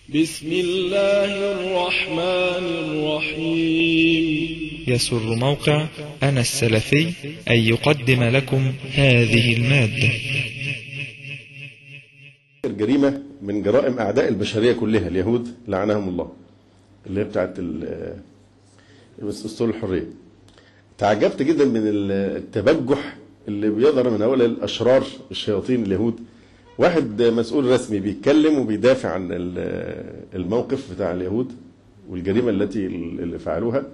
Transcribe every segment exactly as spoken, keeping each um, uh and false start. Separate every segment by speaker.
Speaker 1: بسم الله الرحمن الرحيم.
Speaker 2: يسر موقع أنا السلفي أن يقدم لكم هذه المادة.
Speaker 3: الجريمة من جرائم أعداء البشرية كلها اليهود لعنهم الله، اللي هي بتاعت أسطول الحرية. تعجبت جدا من التبجح اللي بيظهر من هؤلاء الأشرار الشياطين اليهود. واحد مسؤول رسمي بيتكلم وبيدافع عن الموقف بتاع اليهود والجريمة التي اللي فعلوها،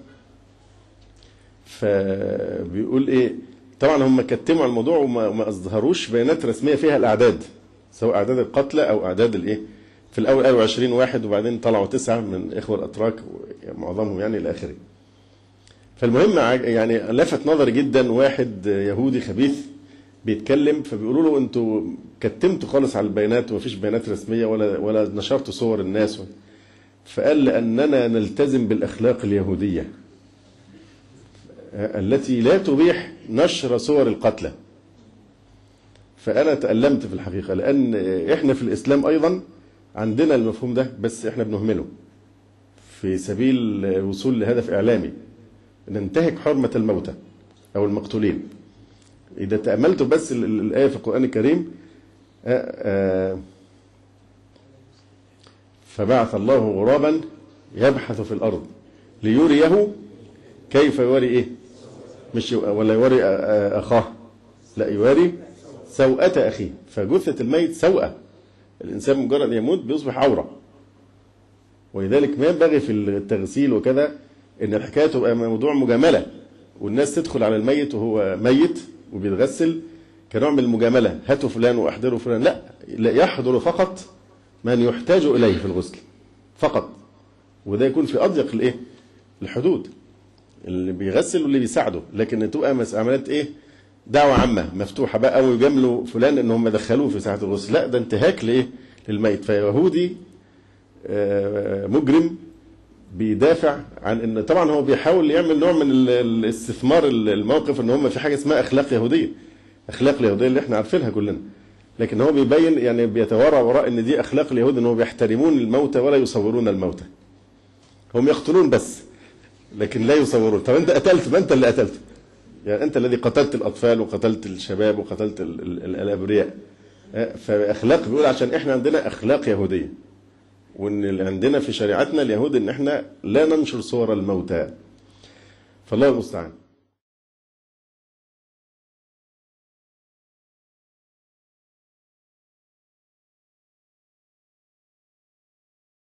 Speaker 3: فبيقول ايه، طبعا هم كتموا على الموضوع وما اظهروش بيانات رسمية فيها الأعداد، سواء أعداد القتلى أو أعداد الايه. في الأول قالوا عشرين واحد وبعدين طلعوا تسعة من إخوة الأتراك معظمهم يعني إلى آخره. فالمهم يعني لفت نظري جدا واحد يهودي خبيث بيتكلم، فبيقولوا له انتوا كتمتوا خالص على البيانات ومفيش بيانات رسميه ولا ولا نشرتوا صور الناس. فقال لاننا نلتزم بالاخلاق اليهوديه التي لا تبيح نشر صور القتلى. فانا تألمت في الحقيقه، لان احنا في الاسلام ايضا عندنا المفهوم ده، بس احنا بنهمله في سبيل الوصول لهدف اعلامي، ننتهك حرمه الموتى او المقتولين. إذا تأملت بس الآية في القرآن الكريم، فبعث الله غرابا يبحث في الأرض ليريه كيف يواري إيه، مش ولا يواري أخاه، لا يواري سوءة أخيه. فجثة الميت سوءة، الإنسان مجرد يموت بيصبح عورة. ولذلك ما ينبغي في التغسيل وكذا إن الحكاية تبقى موضوع مجاملة والناس تدخل على الميت وهو ميت وبيتغسل كنوع من المجاملة، هاتوا فلان واحضروا فلان. لا، لا، يحضر فقط من يحتاج إليه في الغسل فقط، وده يكون في أضيق الإيه الحدود، اللي بيغسل واللي بيساعده. لكن تبقى عمليات إيه، دعوة عامة مفتوحة بقى أو يجاملوا فلان إن هم دخلوه في ساعة الغسل، لا، ده انتهاك لإيه للميت. فيهودي مجرم بيدافع عن ان طبعا هو بيحاول يعمل نوع من الاستثمار الموقف، ان هم في حاجه اسمها اخلاق يهوديه، اخلاق اليهوديه اللي احنا عارفينها كلنا، لكن هو بيبين يعني بيتوارى وراء ان دي اخلاق اليهود، ان هم بيحترمون الموتى ولا يصورون الموتى. هم يقتلون بس لكن لا يصورون. طب انت قتلت، ما انت اللي قتلت، يعني انت الذي قتلت الاطفال وقتلت الشباب وقتلت الابرياء. فاخلاق بيقول عشان احنا عندنا اخلاق يهوديه، وان اللي عندنا في شريعتنا اليهود ان احنا لا ننشر صور الموتى. فالله المستعان.